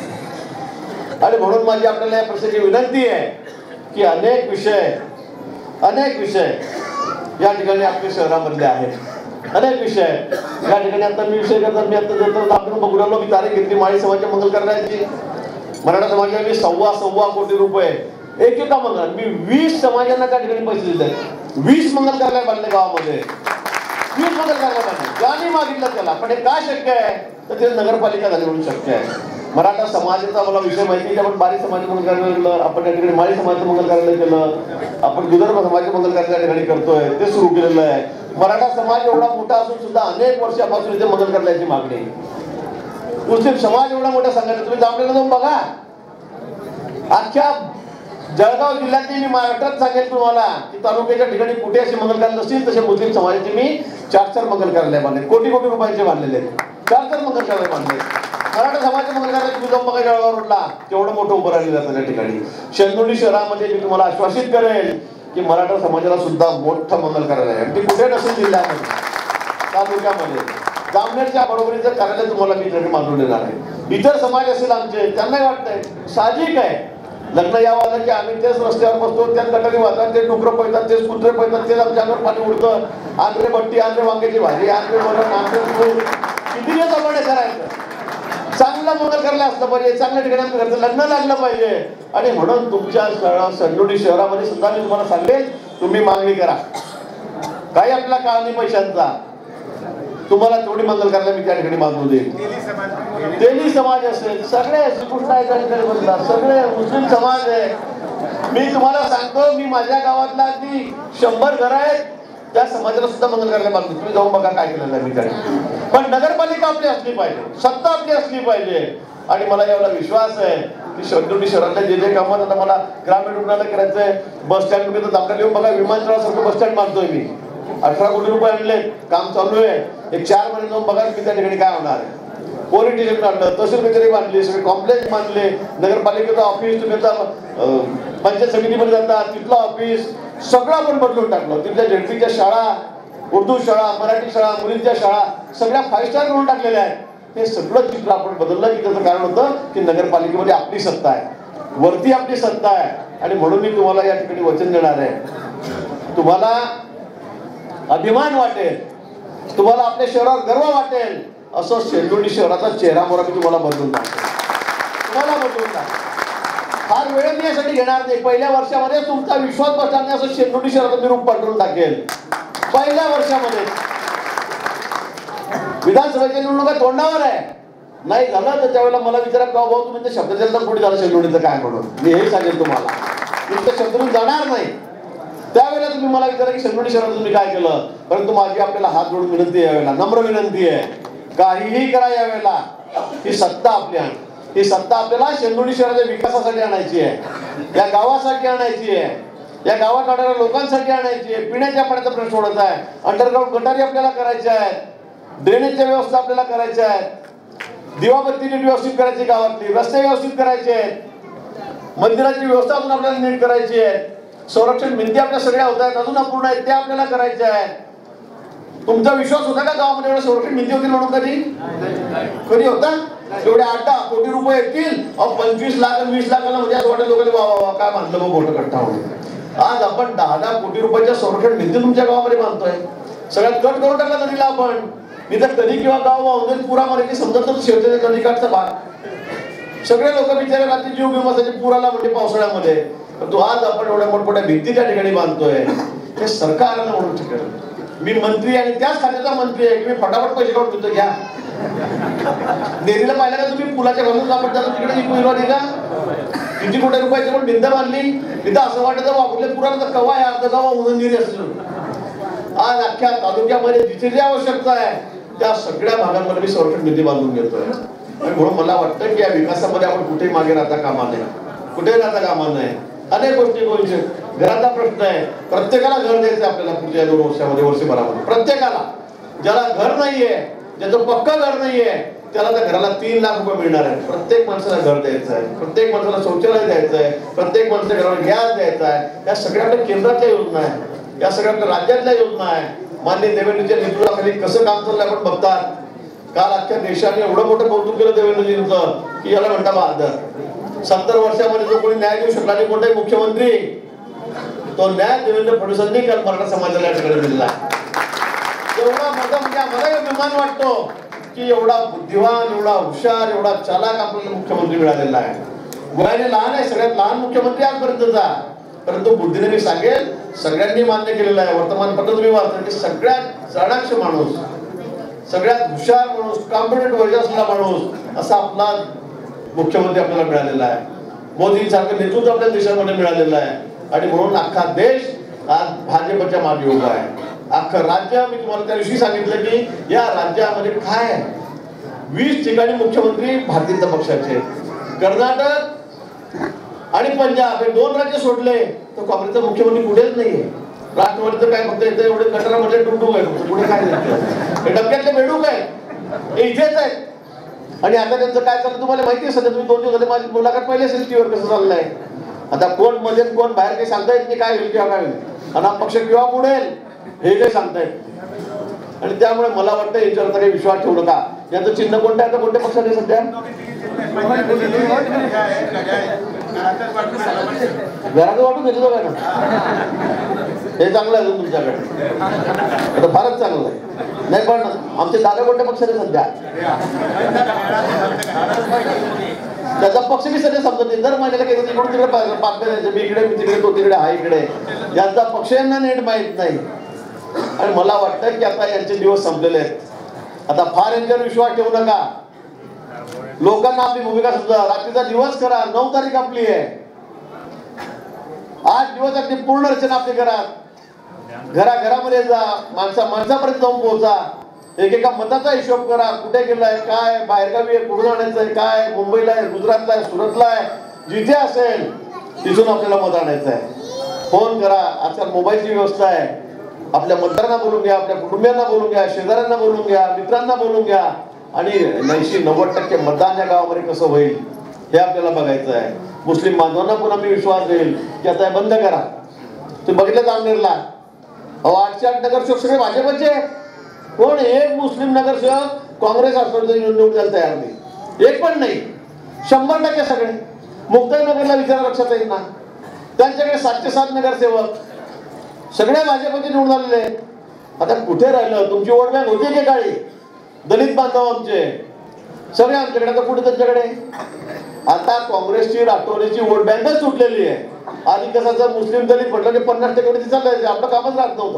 आणि म्हणून माझी आपल्याला या प्रश्नाची विनंती आहे की अनेक विषय अनेक विषय या ठिकाणी आपल्या शहरामधले आहेत. अनेक विषय या ठिकाणी. आता मी विषय करतात, मी आता देतो आपण बघून आलो. मी तारीख घेतली माळी समाजाच्या मंगल कार्यालयाची. मराठा समाजाला मी 1.25 कोटी रुपये एकेका मंगल, मी 20 समाजांना त्या ठिकाणी पैसे दिले. 20 मंगल कार्यालय बांधले गावामध्ये. 20 मंगल कार्यालय बांधले. ज्यांनी मागितलं त्याला. पण हे का शक्य आहे तर ते नगरपालिका झाली म्हणून शक्य आहे. मराठा समाजाचा मला विषय माहिती आहे. आपण बारी समाज मंगल कार्यालय केलं, आपण या ठिकाणी माळी समाजाचं मंगल कार्यालय केलं, आपण विदर्भ समाज मंगल कार्यालय त्या ठिकाणी करतोय, ते सुरू केलेलं आहे. मराठा समाज एवढा मोठा असून सुद्धा अनेक वर्षापासून इथे मंगल कार्यालयाची मागणी. मुस्लिम समाज एवढा मोठा सांगायचा, तुम्ही जांभळीला जाऊन बघा. अख्ख्या जळगाव जिल्ह्यातली मी महाराष्ट्रात सांगेल तुम्हाला की तालुक्याच्या ठिकाणी कुठे असे मंगल कार्यालय नसतील तसे मुस्लिम समाजाचे मी 4 मंगल कार्यालय बांधले. कोटी रुपयाचे बांधलेले 4 मंगल कार्यालय बांधले. मराठा समाजाचे मंगल कार्यालय तुम्ही जाऊन बघा जळगाव रोडला केवढं मोठं उभं राहिलेलं जातं त्या ठिकाणी. शेंदुर्णी शहरामध्ये मी तुम्हाला आश्वासित करेल की मराठा समाजाला सुद्धा मोठं मंगल कार्यालय आहे. ते कुठे नसेल जिल्ह्यामध्ये, तालुक्यामध्ये. जामनेरच्या बरोबरीचं कार्यालय तुम्हाला मी इथे बांधून देणार आहे. इतर समाज असेल आमचे, त्यांनाही वाटतंय साहजिक आहे. लग्न यावं आलं की आम्ही तेच रस्त्यावर बसतो, त्याच गटारी वाजतात, ते डुकरं पळतात, तेच कुत्रे पळतात, तेच आमच्या अंगावर पाणी उडतं. आंध्रे बट्टी, आंध्रे वांग्याची भाजी, आंध्रे वरण, आंध्रे दूध, किती दिवस आपण करायचं. चांगलं मंगल कार्यालय असलं पाहिजे, चांगल्या ठिकाणी घरचं लग्न लागलं पाहिजे. आणि म्हणून तुमच्या संडोली शहरामध्ये सुद्धा मी तुम्हाला सांगेल, तुम्ही मागणी करा. काही आपला काळ नाही पैशांचा, तुम्हाला तेवढी मंगल कार्यालय मी त्या ठिकाणी बांधून देईल. तेली समाज असेल, सगळे श्रीकृष्ण आहे त्या ठिकाणी बसला, सगळे मुस्लिम समाज आहे. मी तुम्हाला सांगतो, मी माझ्या गावातला ती 100 घरं आहेत त्या समाजाला सुद्धा मंगल कार्यालय बांधतो. तुम्ही जाऊन बघा काय केलं आहे मी त्या. पण नगरपालिका आपली असली पाहिजे, सत्ता आपली असली पाहिजे. आणि मला एवढा विश्वास आहे की शेंदुर्णी शहरातल्या जे कामात आता मला ग्रामीण रुग्णालय करायचंय, बस स्टँड मध्ये दाखल येऊन बघा, विमानतळासारखं बस स्टँड बांधतोय मी. 18 कोटी रुपये आणले, काम चालू आहे. एक 4 महिने जाऊन बघा की त्या ठिकाणी काय होणार आहे. पोलीस स्टेशन काढलं, तहसील कचेरी बांधली, सगळे कॉम्प्लेक्स बांधले, नगरपालिकेचं ऑफिस, तुम्ही आता पंचायत समितीमध्ये जाता तिथलं ऑफिस सगळं आपण बदलून टाकलं. तिथल्या झेडपीच्या शाळा, उर्दू शाळा, मराठी शाळा, मुलींच्या शाळा सगळ्या 5 स्टार करून टाकलेल्या आहेत. हे सगळं चित्र आपण बदललं की त्याचं कारण होतं की नगरपालिकेमध्ये आपली सत्ता आहे, वरती आपली सत्ता आहे. आणि म्हणून मी तुम्हाला या ठिकाणी वचन देणार आहे, तुम्हाला अभिमान वाटेल, तुम्हाला आपल्या शहरावर गर्व वाटेल, असं शेंदुर्णी शहराचा चेहरा मोहरा मी तुम्हाला बदलून टाकतो. तुम्हाला बदलून टाकतो. फार वेळ मी यासाठी घेणार नाही. पहिल्या वर्षामध्ये तुमचा विश्वास बसणार नाही असं शेंदुर्णी शहराचं मी रूप पाठवून टाकेल. पहिल्या वर्षामध्ये विधानसभेच्या निवडणुका तोंडावर आहे. नाही झालं तर त्यावेळेला मला विचारा का भाऊ तुम्ही ते शब्द दिला पुढे झालं शेंदुर्णीचं काय म्हणून. मी हे सांगेल तुम्हाला, मी ते शब्दून जाणार नाही. त्यावेळेला तुम्ही मला विचारा की शेंदुर्णी शहरात तुम्ही काय केलं. परंतु माझी आपल्याला हात जोडून विनंती आहे, यावेळेला नम्र विनंती आहे, काहीही करा यावेळेला. ही सत्ता आपली आहे, ही सत्ता आपल्याला शेंदुर्णी शहराच्या विकासासाठी आणायची आहे, या गावासाठी आणायची आहे, या गावात राहणाऱ्या लोकांसाठी आणायची आहे. पिण्याच्या पाण्याचा प्रश्न सोडत आहे, अंडरग्राऊंड गटारी आपल्याला करायच्या आहेत, ड्रेनेजच्या व्यवस्था आपल्याला करायच्या आहेत, दिवाबत्ती नीट व्यवस्थित करायची, गावातली रस्ते व्यवस्थित करायचे आहेत, मंदिराची व्यवस्था अजून आपल्याला नीट करायची आहे, संरक्षण भिंती आपल्या सगळ्या होत आहेत अजून अपूर्ण आहेत त्या आपल्याला करायच्या आहेत. तुमचा विश्वास होता का गावामध्ये एवढं संरक्षण भिंती होतील म्हणून? कधी होता? एवढे 8-10 कोटी रुपये येतील, 25 लाख 20 लाखाला म्हणजे असं वाटेल लोकांनी वा काय बांधलं मग मोठं कट्टा म्हणून. आज आपण 10-10 कोटी रुपयाच्या संरक्षण भिंती तुमच्या गावामध्ये बांधतोय. सगळ्यात कट करून टाकला नदीला आपण. मी तर कधी किंवा गाव वाहून पुरामध्ये की समजा शेवटच्या नदीकाठचा भाग सगळे लोक बिचारे रात्री जीव घेऊन बसायचे पुराला म्हणजे पावसाळ्यामध्ये. तो आज आपण एवढ्या मोठमोठ्या भिंती त्या ठिकाणी बांधतोय. हे सरकारनं म्हणून ठिकाण. मी मंत्री आणि त्याच खात्याचा मंत्री आहे की मी फटाफट पैसे काढून देतो. घ्या डेरीला पाहिलं का तुम्ही पुलाच्या बाजूला आपण जातो तिकडे विरोधी का किती कोटी रुपयाची पण भिंत बांधली. तिथं असं वाटतं वापरले पुराला कवा आहे अर्ध गावा उन्हाळी असलो. आज अख्ख्या तालुक्यामध्ये जिथे जी आवश्यकता आहे त्या सगळ्या भागांमध्ये मी संरक्षण भिंती बांधून घेतोय. आणि म्हणून मला वाटतं की या विकासामध्ये आपण कुठेही मागे राहता कामा नये, कुठेही राहता कामा नये. अनेक गोष्टी गोष्टी घराचा प्रश्न आहे. प्रत्येकाला घर द्यायचं आपल्याला पुढच्या 2 वर्षामध्ये वर्षभरामध्ये. प्रत्येकाला ज्याला घर नाहीये, ज्याचं पक्का घर नाहीये त्याला त्या घराला 3 लाख रुपये मिळणार आहे. प्रत्येक माणसाला घर द्यायचं आहे, प्रत्येक माणसाला शौचालय द्यायचं आहे, प्रत्येक माणसाच्या घराला गॅस द्यायचा आहे. या सगळ्या आपल्या केंद्राच्या योजना आहे, या सगळ्या आपल्या राज्यातल्या योजना आहे. माननीय देवेंद्रजीच्या नेतृत्वाखाली कसं काम चाललंय आपण बघतात. काल अख्ख्या देशाने एवढं मोठं कौतुक केलं देवेंद्रजींचं की याला म्हणता बहादर. 70 वर्षामध्ये जो कोणी न्याय देऊ शकला नाही कोणताही मुख्यमंत्री तो न्याय देवेंद्र फडणवीसांनी काल मराठा समाजाला या ठिकाणी दिलेला आहे. एवढा मोठा म्हणजे आम्हाला अभिमान वाटतो की एवढा बुद्धिवान, एवढा हुशार, एवढा चालाक आपल्याला मुख्यमंत्री मिळालेला आहे. वयाने लहान आहे, सगळ्यात लहान मुख्यमंत्री आजपर्यंतचा, परंतु बुद्धीने मी सांगेल सगळ्यांनी मान्य केलेलं आहे. वर्तमानपत्र तुम्ही वाचता की सगळ्यात चाणाक्ष माणूस, सगळ्यात हुशार माणूस, कॉम्पिटंट वर्ग असलेला माणूस असा आपला मुख्यमंत्री आपल्याला मिळालेला आहे. मोदींसारखं नेतृत्व आपल्या देशामध्ये मिळालेलं आहे आणि म्हणून अख्खा देश आज भाजपच्या मागे उभा आहे. अख्खं राज्य, मी तुम्हाला त्या दिवशी सांगितलं की या राज्यामध्ये काय आहे, 20 ठिकाणी मुख्यमंत्री भारतीय जनता पक्षाचे. कर्नाटक आणि पंजाब हे 2 राज्य सोडले तर काँग्रेसचा मुख्यमंत्री कुठेच नाहीये. राष्ट्रवादीचं काय फक्त इथे एवढे कटरामध्ये डुंडूक आहे, पुढे काय नाही. हे डबक्यातले बेडूक आहेत, हे इथेच आहेत. आणि आता त्यांचं काय चाललं तुम्हाला माहिती आहे. सध्या तुम्ही 2 दिवस झाले माझी मुलाखत पाहिली असेल टीव्हीवर कसं चाललंय. आता कोण मध्ये कोण बाहेर काही सांगता येत नाही काय होईल किंवा काय होईल, आणि हा पक्ष किंवा बुडेल हे काही सांगता येत. आणि त्यामुळे मला वाटतं याच्यावर काही विश्वास ठेवू नका. याचं चिन्ह कोणतं आहे, कोणत्या पक्षाने सध्या घराचं वाटून घेतलं काय ना, हे चांगलं आहे तुमच्याकडे, आता फारच चांगलं आहे. नाही पण आमचे दादा कोणत्या पक्षाने सध्या, त्याचा पक्ष मी सध्या समजत नाही. दर महिन्याला काही इकडून तिकडे पाठवले द्यायचे, मी इकडे मी तिकडे, तो तिकडे, हा इकडे. यांचा पक्ष यांना नीट माहीत नाही. आणि मला वाटतं की आता यांचे दिवस संपलेले आहेत. आता फार यांच्यावर विश्वास ठेवू नका. लोकांना आपली भूमिका समजा. रात्रीचा दिवस करा, 9 तारीख आपली आहे. 8 दिवस आपली पूर्ण रचना आपली करा. घराघरामध्ये जा, माणसापर्यंत जाऊन पोहोचा. एकेका मताचा हिशोब करा, कुठे गेलाय, काय बाहेरगावी आहे, कुठून आणायचं आहे, काय मुंबईला आहे, गुजरातला आहे, सुरतला आहे, जिथे असेल तिथून आपल्याला मत आणायचं आहे. फोन करा. आजकाल मोबाईलची व्यवस्था आहे. आपल्या मतदारांना बोलून घ्या, आपल्या कुटुंबियांना बोलून घ्या, शेजाऱ्यांना बोलून घ्या, मित्रांना बोलून घ्या. आणि 80-90% मतदान या गावामध्ये कसं होईल हे आपल्याला बघायचं आहे. मुस्लिम बांधवांना पण आम्ही विश्वास देईल की आता बंद करा. तुम्ही बघितलं जामनेरला, 808 नगरसेवक सगळे भाजपचे. कोण एक मुस्लिम नगरसेवक काँग्रेस निवडून द्यायला तयार नाही, एक पण नाही. 100% सगळे. मुक्ताईनगरला विचारा, लक्षात येईल ना, त्यांच्याकडे 707 नगरसेवक सगळे भाजपचे निवडून आलेले. आता कुठे राहिलं तुमची वोट बँक होती की काळी, दलित बांधव आमचे सगळे आमच्याकडे, आता कुठे त्यांच्याकडे. आता काँग्रेसची राष्ट्रवादीची वोट बँकच सुटलेली आहे. आधी कसं मुस्लिम दलित म्हटलं की 50% चाललंय, आपलं कामच राहत नव्हतं,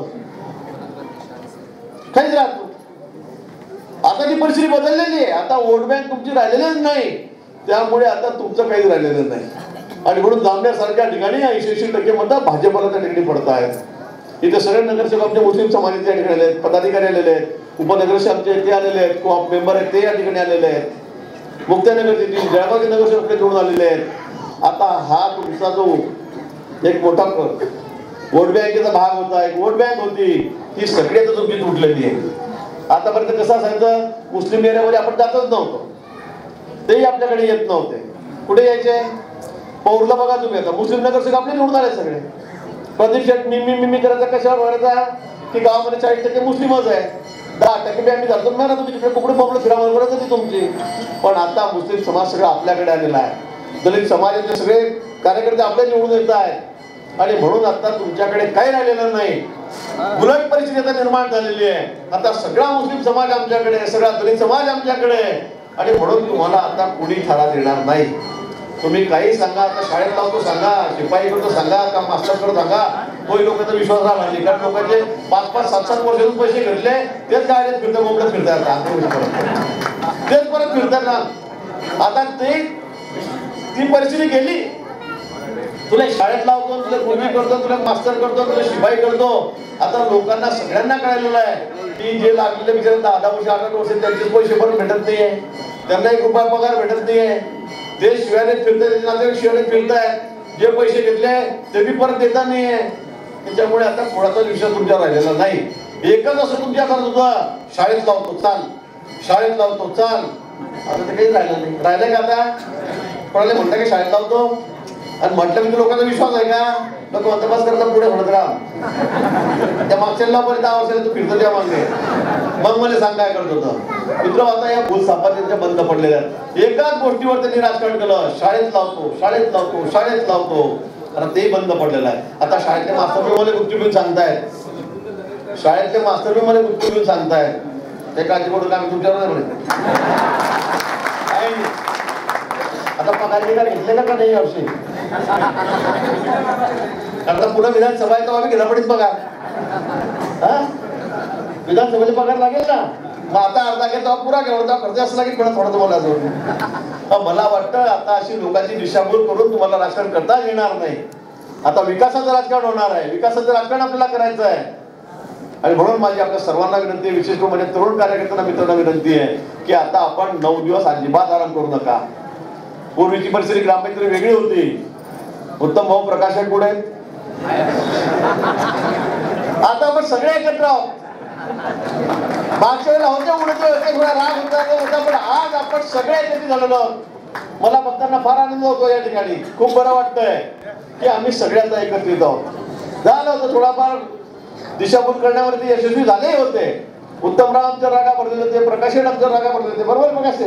काहीच राहत नव्हतं. आता ती परिस्थिती बदललेली आहे. आता वोट बँक तुमची राहिलेलीच नाही, त्यामुळे आता तुमचं काहीच राहिलेलं नाही. आणि म्हणून जामनेर सारख्या ठिकाणी 80% मतं भाजपला त्या ठिकाणी पडत आहेत. इथे सगळे नगरसेवक आमचे मुस्लिम समाजाचे या ठिकाणी आले आहेत, पदाधिकारी आलेले आहेत, उपनगरसेवक आमचे ते आलेले आहेत, कोऑप मेंबर आहेत ते या ठिकाणी आलेले आहेत, मुक्ताईनगरचे जळगावचे नगरसेवक निवडून आलेले आहेत. आता हा तुमचा जो एक मोठा वोट बँकेचा भाग होता, एक वोट बँक होती, ती सगळी आता तुमची तुटलेली आहे. आतापर्यंत कसं असायचं, मुस्लिम एरियामध्ये आपण जातच नव्हतो, तेही आपल्याकडे येत नव्हते. कुठे यायचे, पौरला बघा तुम्ही. आता मुस्लिम नगरसेवक आपले निवडून आले सगळे. प्रदीप शेठ मी करायचा कशावर करायचा की गावामध्ये 40% मुस्लिमच आहे, 10% बी आम्ही जातो ना, तुम्ही तिकडे कुकडे बघलं फिरावर करत होती तुमची. पण आता मुस्लिम समाज सगळं आपल्याकडे आलेला आहे. दलित समाजाचे सगळे कार्यकर्ते आपले निवडून येत आहेत. आणि म्हणून आता तुमच्याकडे काही राहिलेलं नाही. उलट परिस्थिती आता निर्माण झालेली आहे. आता सगळा मुस्लिम समाज आमच्याकडे, सगळा दलित समाज आमच्याकडे. आणि म्हणून तुम्हाला आता कुणी थारा देणार नाही. तुम्ही काही सांगा, आता शाळेत लावतो सांगा, शिपाई करतो सांगा, का मास्टर करतो सांगा, तोही लोकांचा विश्वास राहिला नाही. कारण लोकांचे 5-5, 7-7 वर्षातून पैसे घेतले, तेच गाड्यात फिरतात, मोकळ्यात फिरतात, तेच परत फिरतात ना. आता ती परिस्थिती गेली. तुला शाळेत लावतो, तुला मुलगी करतो, तुला मास्टर करतो, तुला शिपाई करतो. आता लोकांना सगळ्यांना कळलेलं आहे की जे लागलेले बिचारे 10-10 वर्ष 8-8 वर्ष त्यांचे पैसे पण भेटत नाहीये, त्यांना 1 रुपया पगार भेटत नाहीये. ते शिवाने फिरताय, नातेवाईक शिवाने फिरतायत, जे पैसे घेतले ते बी परत देता नाहीये. त्याच्यामुळे आता कोणाचा विषय तुमच्या राहिलेला नाही. एकच असं तुमच्या करत होतं, शाळेत लावतो चाल, शाळेत लावतो चाल. आता ते काहीच राहिलं नाही. राहिलंय का आता? कोणाला म्हणता की शाळेत लावतो आणि म्हटलं की लोकांचा विश्वास आहे का? लोक म्हणता बस करता पुढे म्हणत राहा, त्या मागच्या पर्यंत 10 वर्षाला तू फिरतो त्या मागे. मग मला सांग काय करत होतं. मित्र, आता या भूल सापात्यांच्या बंद पडलेल्या आहेत. एकाच गोष्टीवर त्यांनी राजकारण केलं, शाळेत लावतो, शाळेत लावतो, शाळेत लावतो. आता तेही बंद पडलेलं आहे. आता शाळेतले मास्तर मला गुपचूप येऊन सांगतायत, शाळेतले मास्तर मला गुपचूप येऊन सांगतायत, ते काळजी करून आम्ही तुमच्यावर नाही म्हणत. आता पगार घेतलेला का नाही यावर्षी? आता पुन्हा विधानसभा आहे तेव्हा आम्ही गेला पडीत पगार, विधानसभेचे पगार लागेल ना, मग आता अर्धा घेतो पुरा घेऊन खर्च असला की थोडं तुम्हाला अजून. मला वाटतं आता अशी लोकांची दिशाभूल करून तुम्हाला राजकारण करता येणार नाही. आता विकासाचं राजकारण होणार आहे, विकासाचं राजकारण आपल्याला करायचं आहे. आणि म्हणून माझी आपल्या सर्वांना विनंती आहे, विशेष म्हणजे तरुण कार्यकर्त्यांना मित्रांना विनंती आहे की आता आपण 9 दिवस अजिबात आराम करू नका. पूर्वीची परिस्थिती ग्रामपंचायत वेगळी होती. उत्तम भाऊ प्रकाश पुढे आता आपण सगळे एकत्र आहोत. मागच्या वेळेला होते उडते थोडा राग होता, पण आज आपण सगळे एकत्रित झालेलो आहोत. मला बघताना फार आनंद होतो या ठिकाणी. खूप बरं वाटतंय की आम्ही सगळ्यांना एकत्रित आहोत. झालं होतं थोडाफार दिशाभूल करण्यावरती यशस्वी झाले होते. उत्तमराव आमच्या रागा पडलेले होते, प्रकाश आमच्या रागा पडलेले होते, बरोबर प्रकाश?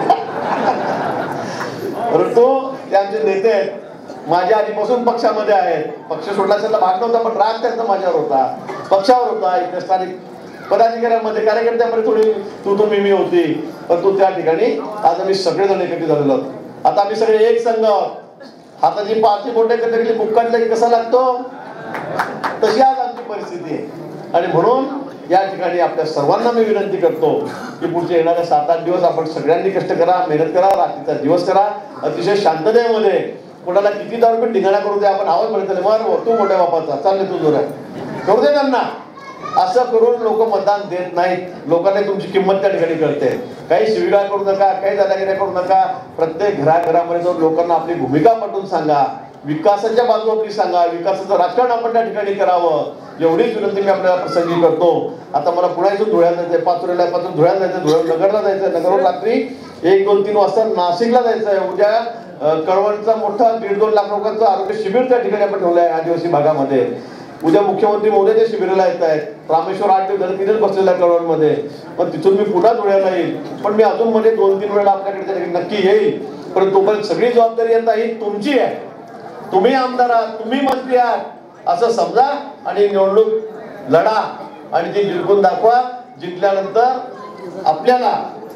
परंतु ते आमचे नेते आहेत, माझ्या आधीपासून पक्षामध्ये आहेत. पक्ष सोडल्याचा भाग नव्हता, पण राग त्यांचा माझ्यावर होता, पक्षावर होता. इथे स्थानिक पदाधिकाऱ्यांमध्ये कार्यकर्त्यांमध्ये थोडी तू मी होती, पण तू त्या ठिकाणी आज आम्ही सगळेजण एकत्रित झालेलो आहोत. आता आम्ही सगळे एक संघ आहोत. हाताची पाचही बोटे एकत्र मुक्कांचा कसा लागतो तशी आज आमची परिस्थिती आहे. आणि म्हणून या ठिकाणी आपल्या सर्वांना मी विनंती करतो की पुढचे येणाऱ्या 7-8 दिवस आपण सगळ्यांनी कष्ट करा, मेहनत करा, रात्रीचा दिवस करा, अतिशय शांततेमध्ये. कोणाला किती दारू पण ढिंगाणा करू दे, आपण आवाज म्हणत मार तू मोठ्या बापाचा चालले तू जोरात करू दे त्यांना. असं करून लोक मतदान देत नाहीत. लोकांना तुमची किंमत त्या ठिकाणी कळते. काही शिवीगाळ करू नका, काही दादागिऱ्या करू नका. प्रत्येक घराघरामध्ये जाऊन लोकांना आपली भूमिका पटवून सांगा, विकासाच्या बाजू आपली सांगा, विकासाचं राजकारण आपण त्या ठिकाणी करावं, एवढीच विनंती मी आपल्याला प्रसंगी करतो. आता मला पुन्हा इथून धुळ्याला जायचंय, पाचोऱ्याला पासून धुळ्याला जायचं, धुळ्याला नगरला जायचंय, नगरवर रात्री 1-2-3 वाजता नाशिकला जायचंय. उद्या कळवणचा मोठा 1.5-2 लाख लोकांचं आरोग्य शिबिर त्या ठिकाणी आपण ठेवलं आहे आदिवासी भागामध्ये. उद्या मुख्यमंत्री महोदय त्या शिबिराला येत आहेत. रामेश्वर 8 दिवस झाले तिथेच बसलेला आहे कळवणमध्ये. पण तिथून मी पुन्हा धुळ्याला येईल. पण मी अजून मध्ये 2-3 वेळा आपल्याकडे नक्की येईल. पण तोपर्यंत सगळी जबाबदारी आता ही तुमची आहे. तुम्ही आमदार आहात, तुम्ही मंत्री आहात असं समजा आणि निवडणूक लढा आणि ती जिंकून दाखवा. जिंकल्यानंतर आपल्याला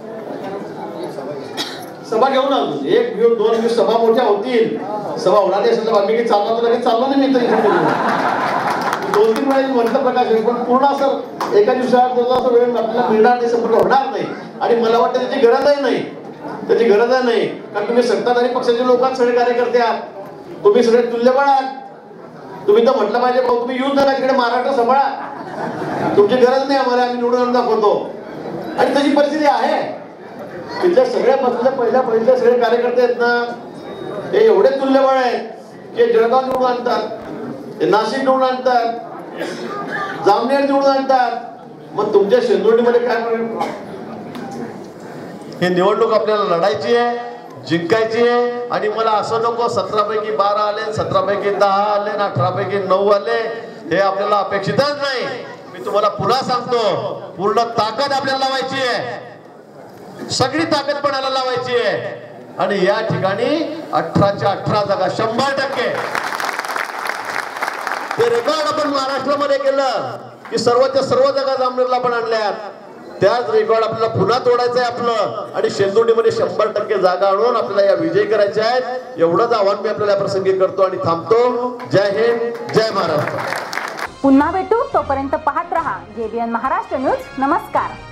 सभा घेऊन आलो, 1-2 सभा मोठ्या होतील. सभा होणार असेल तर आम्ही चाललो तर लगेच चाललो नाही. मी 2-3 वेळेस म्हटलं प्रकाश, पण पूर्ण असं एका दिवसात वेळ आपल्याला मिळणार नाही, संपर्क होणार नाही. आणि मला वाटतं त्याची गरजही नाही, त्याची गरजही नाही. कारण तुम्ही सत्ताधारी पक्षाचे लोक सगळे कार्यकर्ते आहात, तुम्ही सगळे तुल्यबळ आहात. तुम्ही तर म्हटलं पाहिजे भाऊ तुम्ही येऊन जा इकडे महाराष्ट्र सांभाळा, तुमची गरज नाही आम्हाला, आम्ही निवडून दाखवतो. आणि त्याची परिस्थिती आहे. तिथल्या सगळ्या बसलेल्या पहिल्या सगळे कार्यकर्ते आहेत ना, ते एवढे तुल्यबळ आहेत की जळगाव निवडून आणतात, नाशिक निवडून आणतात, जामनेर निवडून आणतात. मग तुमच्या शेंदुर्डीमध्ये काय हे निवडणूक आपल्याला लढायची आहे, जिंकायची आहे. आणि मला असं नको 17 पैकी 12 आले, 17 पैकी 10 आले, 18 पैकी 9 आले, हे आपल्याला अपेक्षितच नाही. मी तुम्हाला पुन्हा सांगतो, पूर्ण ताकद आपल्याला लावायची आहे, सगळी ताकद पणाला लावायची आहे. आणि या ठिकाणी 18च्या 18 जागा 100% ते रेकॉर्ड आपण महाराष्ट्रामध्ये केलं की सर्वच्या सर्व जागा जामनेरला पण आणल्यात. त्याच रेकॉर्ड आपल्याला पुन्हा तोडायचं आहे आपलं. आणि शेंदुर्डीमध्ये 100% जागा आणून आपल्याला या विजयी करायच्या आहेत. एवढंच आव्हान मी आपल्याला प्रसंगी करतो आणि थांबतो. जय हिंद, जय महाराष्ट्र. पुन्हा भेटू, तोपर्यंत पाहत रहा JBN महाराष्ट्र न्यूज. नमस्कार.